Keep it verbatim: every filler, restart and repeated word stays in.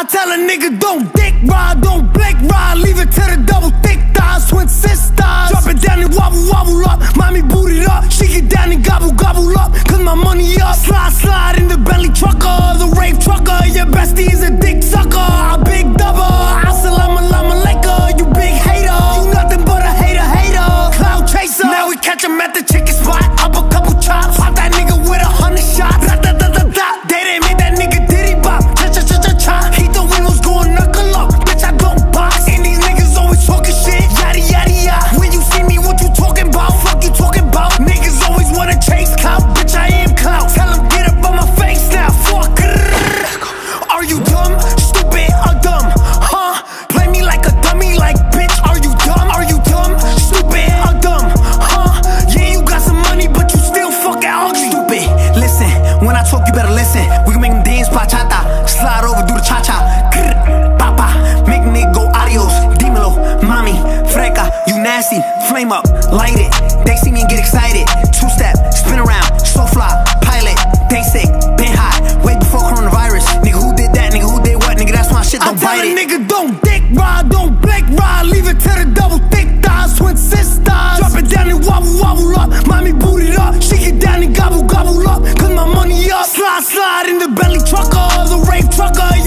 I tell a nigga don't dick ride, don't blick ride, leave it to the double thick thighs, twin sisters. Drop it down and wobble, wobble up, mommy boot it up. She get down and gobble, gobble up, cause my money up. Slide, slide in the Bentley trucker, the rave trucker. Your bestie is a dick sucker, a big double. Assalamu alaikum, you big hater. You nothing but a hater, hater. Cloud chaser. Now we catch him at the chicken spot, up a couple chops. Pop that nigga with a hundred shots. Da, da, da, da, da. They didn't make that nigga diddy bop. Cha, cha, cha, cha, cha. He thought we was going knuckle up. Bitch, I don't box. And these niggas always talking shit. Yada, yada, yada. When you see me, what you talking about? Fuck you talking about? Niggas always wanna chase clout. Bitch, I am clout. Tell him get up on my face now. Fuck. Are you dumb? Stupid or dumb? Huh? Play me like a dummy, like bitch. Are you dumb? Are you dumb? Stupid or dumb? Huh? Yeah, you got some money, but you still fucking ugly. Stupid. Listen, when I talk, you better listen. We can make them dance bachata, slide over, do the cha cha. Papa, make nigga go adios. Dímelo, mami, freca, you nasty. Flame up, light it. They see me and get excited. Two step, spin around, so fly, pilot. They sick, been hot, way before coronavirus. Nigga, who did that? Nigga, who did what? Nigga, that's my shit, don't bite it. I tell a nigga don't dick ride, don't blick ride, leave it to the double thick thighs, twin sisters. Drop it down and wobble, wobble up, mommy boot it up. She get down and gobble, gobble up, cause my money up. Slide, slide in the Bentley trucker, the rave trucker.